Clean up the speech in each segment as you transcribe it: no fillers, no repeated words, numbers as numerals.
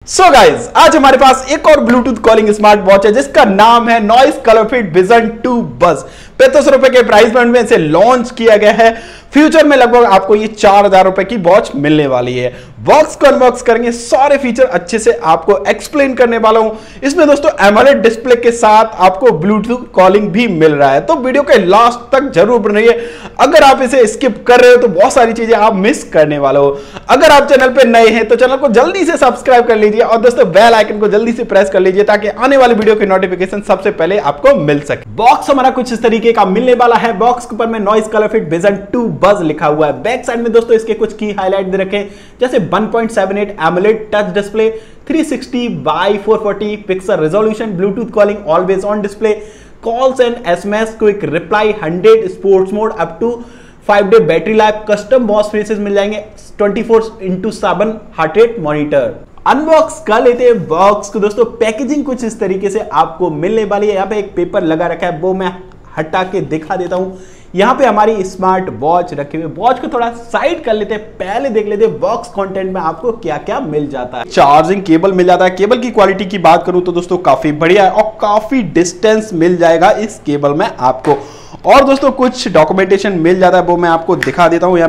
So guys आज हमारे पास एक और ब्लूटूथ कॉलिंग स्मार्ट वॉच है जिसका नाम है नॉइस कलरफिट विजन 2 बज। 35 रुपए के प्राइस पॉइंट में इसे लॉन्च किया गया है। फ्यूचर में लगभग आपको ये 4000 रुपए की वॉच मिलने वाली है। बॉक्स को अनबॉक्स करेंगे, सारे फीचर अच्छे से आपको एक्सप्लेन करने वाला हूं। इसमें दोस्तों एमोलेड डिस्प्ले के साथ आपको ब्लूटूथ कॉलिंग भी मिल रहा है, तो वीडियो के लास्ट तक जरूर बनिए। अगर आप इसे स्किप कर रहे हो तो बहुत सारी चीजें आप मिस करने वाले हो। अगर आप चैनल पे नए हैं तो चैनल को जल्दी से सब्सक्राइब कर लीजिए और दोस्तों बेल आइकन को जल्दी से प्रेस कर लीजिए ताकि आने वाली वीडियो की नोटिफिकेशन सबसे पहले आपको मिल सके। बॉक्स हमारा कुछ इस तरीके का मिलने वाला है। बॉक्स के ऊपर में नॉइस कलरफिट विजन 2 बज लिखा हुआ है। बैक साइड में दोस्तों इसके कुछ की हाईलाइट दे रखे हैं, जैसे 1.78 AMOLED touch display, 360 by 440 pixel resolution, Bluetooth calling always on display, calls and SMS quick reply, 100 sports mode, up to 5 day battery life, custom watch faces मिल जाएंगे, 24/7 हार्ट रेट मॉनिटर। अनबॉक्स कर लेते हैं box को। दोस्तों packaging कुछ इस तरीके से आपको मिलने वाली है। यहाँ पे एक पेपर लगा रखा है, वो मैं हटा के दिखा देता हूं। यहाँ पे हमारी स्मार्ट वॉच रखे हुए, वॉच को थोड़ा साइड कर लेते हैं, पहले देख लेते हैं बॉक्स कंटेंट में आपको क्या क्या मिल जाता है। चार्जिंग केबल मिल जाता है। केबल की क्वालिटी की बात करूं तो दोस्तों काफी बढ़िया है और काफी डिस्टेंस मिल जाएगा इस केबल में आपको। और दोस्तों कुछ डॉक्यूमेंटेशन मिल जाता है, वो मैं आपको दिखा देता हूं।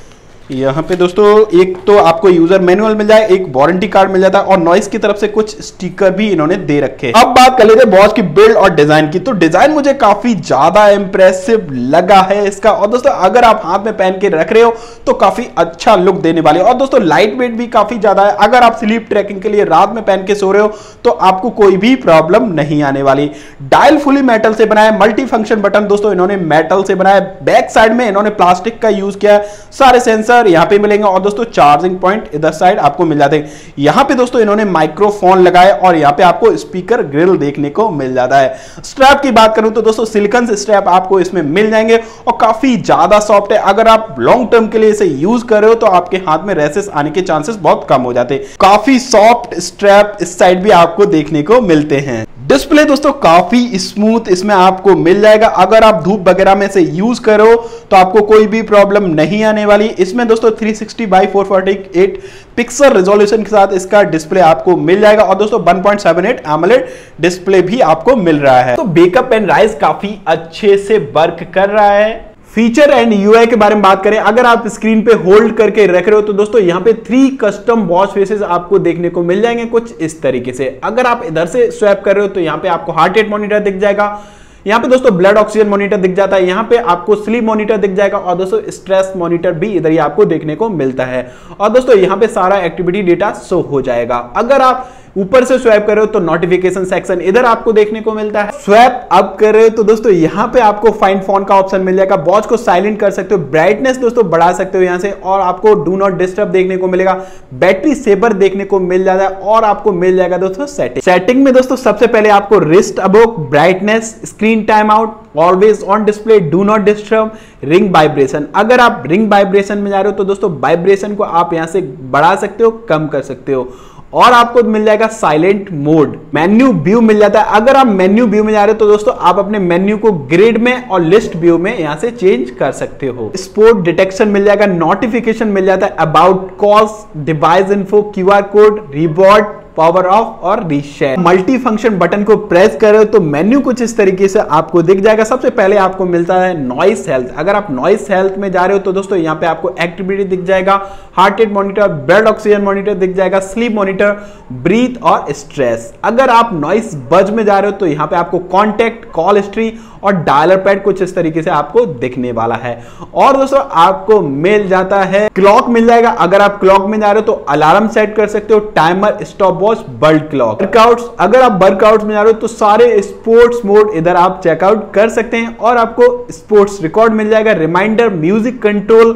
यहाँ पे दोस्तों एक तो आपको यूजर मैनुअल मिल जाए, एक वारंटी कार्ड मिल जाता है और नॉइस की तरफ से कुछ स्टिकर भी इन्होंने दे रखे। अब बात कर लेते हैं वॉच की बिल्ड और डिजाइन की। तो डिजाइन मुझे काफी ज्यादा इंप्रेसिव लगा है इसका। और दोस्तों अगर आप हाथ में पहन के रख रहे हो तो काफी अच्छा लुक देने वाले। और दोस्तों लाइट वेट भी काफी ज्यादा है। अगर आप स्लीप ट्रैकिंग के लिए रात में पहन के सो रहे हो तो आपको कोई भी प्रॉब्लम नहीं आने वाली। डायल फुली मेटल से बनाया, मल्टी फंक्शन बटन दोस्तों इन्होंने मेटल से बनाया। बैक साइड में इन्होंने प्लास्टिक का यूज किया है। सारे सेंसर यहां पे मिलेंगे और दोस्तों चार्जिंग पॉइंट इधर साइड आपको मिल जाते हैं। यहां पे दोस्तों इन्होंने माइक्रोफोन लगाए और यहां पे आपको स्पीकर ग्रिल देखने को मिल जाता है। स्ट्रैप की बात करूं तो दोस्तों सिलिकॉन स्ट्रैप आपको इसमें मिल जाएंगे और काफी ज्यादा सॉफ्ट है। अगर आप लॉन्ग टर्म के लिए इसे यूज कर रहे हो तो आपके हाथ में रैशेस आने के चांसेस बहुत कम हो जाते हैं। काफी सॉफ्ट स्ट्रैप इस साइड भी आपको देखने को मिलते हैं। डिस्प्ले दोस्तों काफी स्मूथ इसमें आपको मिल जाएगा। अगर आप धूप वगैरह में से यूज करो तो आपको कोई भी प्रॉब्लम नहीं आने वाली। इसमें दोस्तों 360 बाय 448 पिक्सल रेजोल्यूशन के साथ इसका डिस्प्ले आपको मिल जाएगा और दोस्तों 1.78 एमोलेड डिस्प्ले भी आपको मिल रहा है। तो बैकअप एंड राइज काफी अच्छे से वर्क कर रहा है। फीचर एंड यूआई के बारे में बात करें, अगर आप स्क्रीन पे होल्ड करके रख रहे हो तो दोस्तों यहाँ पे 3 कस्टम वॉच फेसेस आपको देखने को मिल जाएंगे कुछ इस तरीके से। अगर आप इधर से स्वैप कर रहे हो तो यहाँ पे आपको हार्ट रेट मॉनिटर दिख जाएगा। यहाँ पे दोस्तों ब्लड ऑक्सीजन मॉनिटर दिख जाता है। यहाँ पे आपको स्लीप मॉनिटर दिख जाएगा और दोस्तों स्ट्रेस मॉनिटर भी इधर ही आपको देखने को मिलता है। और दोस्तों यहाँ पे सारा एक्टिविटी डेटा शो हो जाएगा। अगर आप ऊपर से स्वैप कर रहे हो तो नोटिफिकेशन सेक्शन इधर आपको देखने को मिलता है। स्वैप अप कर रहे हो तो दोस्तों यहाँ पे आपको फाइंड फोन का ऑप्शन मिल जाएगा। वॉच को साइलेंट कर सकते हो, ब्राइटनेस दोस्तों बढ़ा सकते हो यहाँ से और आपको डू नॉट डिस्टर्ब देखने को मिलेगा। बैटरी सेवर देखने को मिल जाता है और आपको मिल जाएगा दोस्तों सेटिंग में दोस्तों सबसे पहले आपको रिस्ट अबोक, brightness, screen time out, always on display, do not disturb, ring vibration. अगर आप रिंग वाइब्रेशन में जा रहे हो तो दोस्तों वाइब्रेशन को आप यहां से बढ़ा सकते हो, कम कर सकते हो। और आपको मिल जाएगा साइलेंट मोड। मेन्यू व्यू मिल जाता है। अगर आप मेन्यू व्यू में जा रहे हो तो दोस्तों आप अपने मेन्यू को ग्रिड में और लिस्ट व्यू में यहां से चेंज कर सकते हो। स्पोर्ट डिटेक्शन मिल जाएगा, नोटिफिकेशन मिल जाता है, about calls, device info, QR code, reward, power off और रीशेयर। मल्टी फंक्शन बटन को प्रेस करो तो मेन्यू कुछ इस तरीके से आपको दिख जाएगा। सबसे पहले आपको मिलता है नॉइस हेल्थ। अगर आप नॉइस हेल्थ में जा रहे हो तो दोस्तों यहाँ पे आपको एक्टिविटी दिख जाएगा, heart rate monitor, blood oxygen monitor दिख जाएगा, स्लीप मॉनिटर, ब्रीथ और स्ट्रेस। अगर आप नॉइस बज में जा रहे हो तो यहाँ पे आपको कॉन्टेक्ट, कॉल हिस्ट्री और डायलर पैड कुछ इस तरीके से आपको दिखने वाला है। और दोस्तों आपको मिल जाता है क्लॉक मिल जाएगा। अगर आप क्लॉक में जा रहे हो तो अलार्म सेट कर सकते हो, टाइमर, स्टॉप वॉच, बल्ब क्लॉक। वर्कआउट्स, अगर आप वर्कआउट्स में जा रहे हो तो सारे स्पोर्ट्स मोड इधर आप चेकआउट कर सकते हैं और आपको स्पोर्ट्स रिकॉर्ड मिल जाएगा, रिमाइंडर, म्यूजिक कंट्रोल,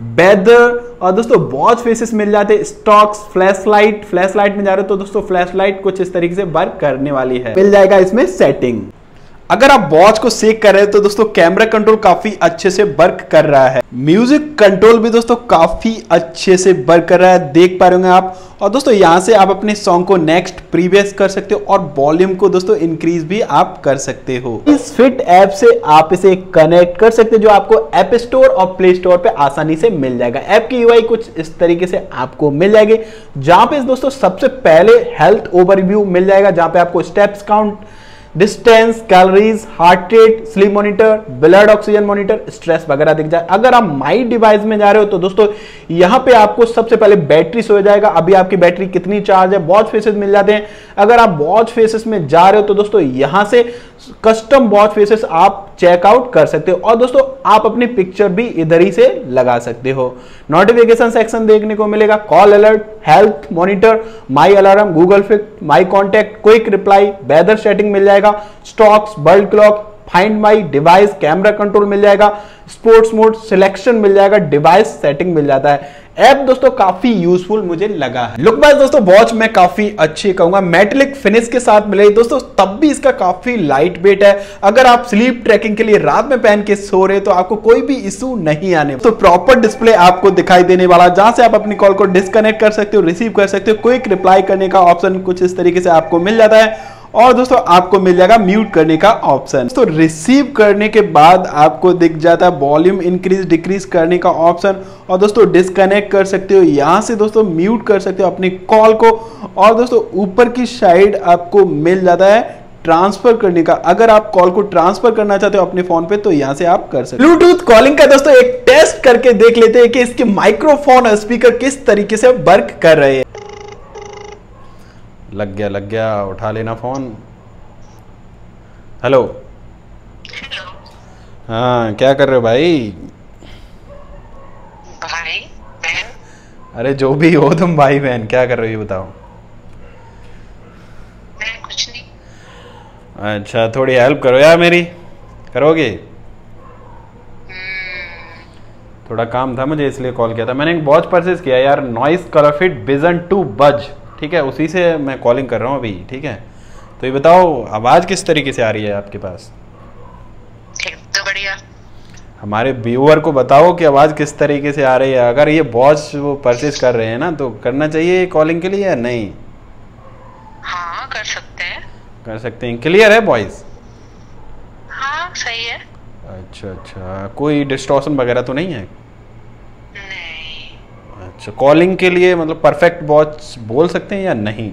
वेदर और दोस्तों वॉच फेसेस मिल जाते हैं, स्टॉक्स, फ्लैशलाइट में जा रहे हो तो दोस्तों फ्लैशलाइट कुछ इस तरीके से वर्क करने वाली है। मिल जाएगा इसमें सेटिंग। अगर आप वॉच को सेक कर रहे हैं तो दोस्तों कैमरा कंट्रोल काफी अच्छे से वर्क कर रहा है। म्यूजिक कंट्रोल भी दोस्तों काफी अच्छे से वर्क कर रहा है, देख पा रहे होंगे आप। और दोस्तों यहां से आप अपने सॉन्ग को नेक्स्ट प्रीवियस कर सकते हो और वॉल्यूम को दोस्तों इंक्रीज भी आप कर सकते हो। इस फिट ऐप से आप इसे कनेक्ट कर सकते हो जो आपको ऐप स्टोर और प्ले स्टोर पे आसानी से मिल जाएगा। ऐप की यूआई कुछ इस तरीके से आपको मिल जाएगी, जहां पे दोस्तों सबसे पहले हेल्थ ओवरव्यू मिल जाएगा, जहां पे आपको steps count, distance, calories, heart rate, sleep monitor, blood oxygen monitor, stress वगैरह दिख जाए। अगर आप माई डिवाइस में जा रहे हो तो दोस्तों यहां पे आपको सबसे पहले बैटरी शो हो जाएगा, अभी आपकी बैटरी कितनी चार्ज है। वॉच फेसेस मिल जाते हैं। अगर आप वॉच फेसेस में जा रहे हो तो दोस्तों यहां से कस्टम वॉच फेसेस आप चेकआउट कर सकते हो और दोस्तों आप अपनी पिक्चर भी इधर ही से लगा सकते हो। नोटिफिकेशन सेक्शन देखने को मिलेगा, call alert, health monitor, my alarm, Google Fit, my contact, quick reply, weather setting मिल जाएगा, stocks, world clock, find my device, camera control मिल जाएगा, स्पोर्ट्स मोड सिलेक्शन मिल जाएगा, डिवाइस सेटिंग मिल जाता है। ऐप दोस्तों काफी यूजफुल मुझे लगा है। लुक वाइज दोस्तों वॉच मैं काफी अच्छी कहूंगा, मेटेलिक फिनिश के साथ मिले दोस्तों, तब भी इसका काफी लाइट वेट है। अगर आप स्लीप ट्रैकिंग के लिए रात में पहन के सो रहे तो आपको कोई भी इशू नहीं आने। तो प्रॉपर डिस्प्ले आपको दिखाई देने वाला, जहां से आप अपनी कॉल को डिस्कनेक्ट कर सकते हो, रिसीव कर सकते हो। क्विक रिप्लाई करने का ऑप्शन कुछ इस तरीके से आपको मिल जाता है और दोस्तों आपको मिल जाएगा म्यूट करने का ऑप्शन। तो रिसीव करने के बाद आपको दिख जाता है वॉल्यूम इंक्रीज डिक्रीज करने का ऑप्शन और दोस्तों डिस्कनेक्ट कर सकते हो, यहां से दोस्तों म्यूट कर सकते हो अपनी कॉल को। और दोस्तों ऊपर की साइड आपको मिल जाता है ट्रांसफर करने का, अगर आप कॉल को ट्रांसफर करना चाहते हो अपने फोन पे तो यहां से आप कर सकते हो। ब्लूटूथ कॉलिंग का दोस्तों एक टेस्ट करके देख लेते हैं कि इसके माइक्रोफोन और स्पीकर किस तरीके से वर्क कर रहे हैं। लग गया, उठा लेना फोन। हेलो। हाँ क्या कर रहे हो भाई? भाई बहन? अरे जो भी हो तुम, भाई बहन क्या कर रहे हो बताओ। मैं कुछ नहीं। अच्छा थोड़ी हेल्प करो यार मेरी, करोगे? थोड़ा काम था मुझे इसलिए कॉल किया था। मैंने एक वॉच परचेज किया यार, नॉइस कलरफिट विजन 2 बज, ठीक है, उसी से मैं कॉलिंग कर रहा हूँ अभी, ठीक है। तो ये बताओ आवाज़ किस तरीके से आ रही है आपके पास? ठीक तो बढ़िया। हमारे व्यूअर को बताओ कि आवाज़ किस तरीके से आ रही है। अगर ये वॉच वो परचेज कर रहे हैं ना तो करना चाहिए कॉलिंग के लिए या नहीं? हाँ कर सकते हैं। कर सकते हैं। क्लियर है वॉइस? हाँ सही है। अच्छा, कोई डिस्टॉर्शन वगैरह तो नहीं है? नहीं। अच्छा, कॉलिंग के लिए मतलब परफेक्ट वॉच बोल सकते हैं या नहीं?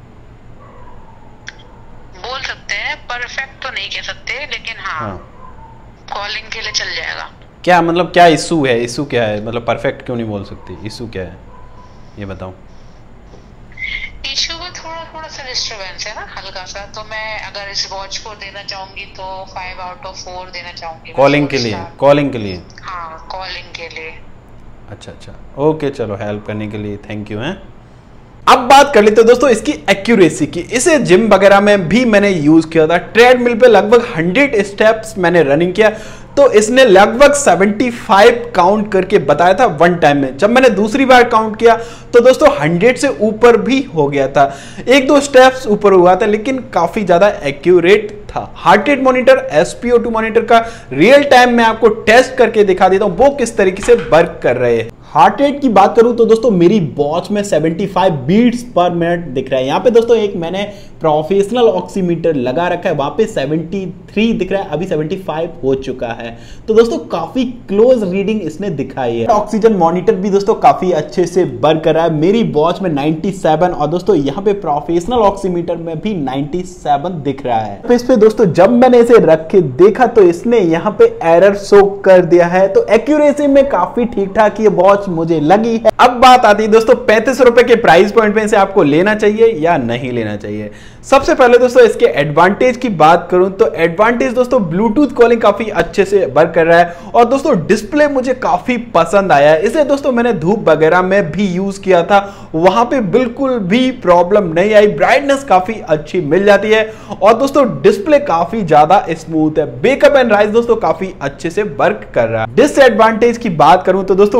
बोल सकते हैं, परफेक्ट तो नहीं कह सकते, लेकिन हाँ कॉलिंग के लिए चल जाएगा। क्या मतलब क्या इशू है? इशू क्या है? मतलब परफेक्ट क्यों नहीं बोल सकती? इशू क्या है ये बताओ। इशू में थोड़ा सा डिस्टरबेंस है ना, हल्का सा। तो मैं अगर इस वॉच को देना चाहूंगी तो 5 आउट ऑफ 4 देना चाहूंगी कॉलिंग के लिए। कॉलिंग के लिए? हाँ कॉलिंग के लिए। अच्छा, ओके, चलो हेल्प करने के लिए थैंक यू। हैं अब बात कर लेते हैं दोस्तों इसकी एक्यूरेसी की। इसे जिम वगैरह में भी मैंने यूज किया था। ट्रेडमिल पे लगभग 100 स्टेप्स मैंने रनिंग किया तो इसने लगभग 75 काउंट करके बताया था वन टाइम में। जब मैंने दूसरी बार काउंट किया तो दोस्तों 100 से ऊपर भी हो गया था, 1-2 स्टेप्स ऊपर हुआ था, लेकिन काफी ज्यादा एक्यूरेट था। Heart rate monitor, SpO2 monitor का रियल टाइम में आपको टेस्ट करके दिखा देता हूं वो किस तरीके से वर्क कर रहे हैं। हार्ट रेट की बात करूं तो दोस्तों मेरी वॉच में 75 बीट्स पर मिनट दिख रहा है। यहाँ पे दोस्तों एक मैंने प्रोफेशनल ऑक्सीमीटर लगा रखा है, वहां पे 73 दिख रहा है, अभी 75 हो चुका है। तो दोस्तों काफी क्लोज रीडिंग इसने दिखाई है। ऑक्सीजन मॉनिटर भी दोस्तों काफी अच्छे से वर्क कर रहा है। मेरी वॉच में 97 और दोस्तों यहाँ पे प्रोफेशनल ऑक्सीमीटर में भी 97 दिख रहा है। इस पे दोस्तों जब मैंने इसे रख के देखा तो इसने यहाँ पे एरर शो कर दिया है। तो एक्यूरेसी में काफी ठीक ठाक ये वॉच मुझे लगी है। अब बात आती है दोस्तों 35 रुपए के प्राइस पॉइंट में इसे आपको लेना चाहिए या नहीं लेना चाहिए। सबसे पहले दोस्तों इसके एडवांटेज की बात करूं तो एडवांटेज दोस्तों ब्लूटूथ कॉलिंग काफी अच्छे से वर्क कर रहा है और दोस्तों डिस्प्ले मुझे काफी पसंद आया है। इसे दोस्तों मैंने धूप वगैरह में भी यूज किया था, वहां पे बिल्कुल भी प्रॉब्लम नहीं आई। ब्राइटनेस काफी अच्छी मिल जाती है और दोस्तों डिस्प्ले काफी ज्यादा स्मूथ है। बेकअप एंड राइज दोस्तों काफी अच्छे से वर्क कर रहा है। डिसएडवांटेज की बात करूं तो दोस्तों कुछ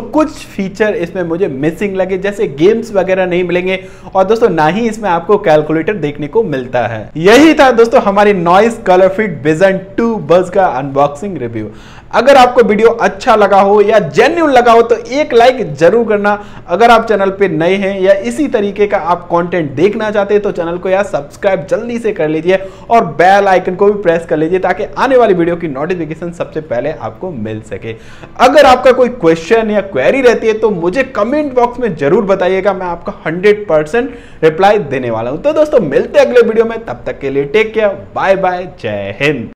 फीचर इसमें मुझे मिसिंग लगे, जैसे गेम्स वगैरह नहीं मिलेंगे और दोस्तों ना ही इसमें आपको कैलकुलेटर देखने को मिलता है। यही था दोस्तों हमारी नॉइस कलर फिट विजन 2 बज का अनबॉक्सिंग रिव्यू। अगर आपको वीडियो अच्छा लगा हो या जेन्युइन लगा हो तो एक लाइक जरूर करना। अगर आप चैनल पे नए हैं या इसी तरीके का आप कंटेंट देखना चाहते हैं तो चैनल को यार सब्सक्राइब जल्दी से कर लीजिए और बेल आइकन को भी प्रेस कर लीजिए ताकि आने वाली वीडियो की नोटिफिकेशन सबसे पहले आपको मिल सके। अगर आपका कोई क्वेश्चन या क्वेरी रहती है तो मुझे कमेंट बॉक्स में जरूर बताइएगा, मैं आपका 100% रिप्लाई देने वाला हूं। तो दोस्तों मिलते हैं अगले वीडियो में, तब तक के लिए टेक केयर, बाय बाय, जय हिंद।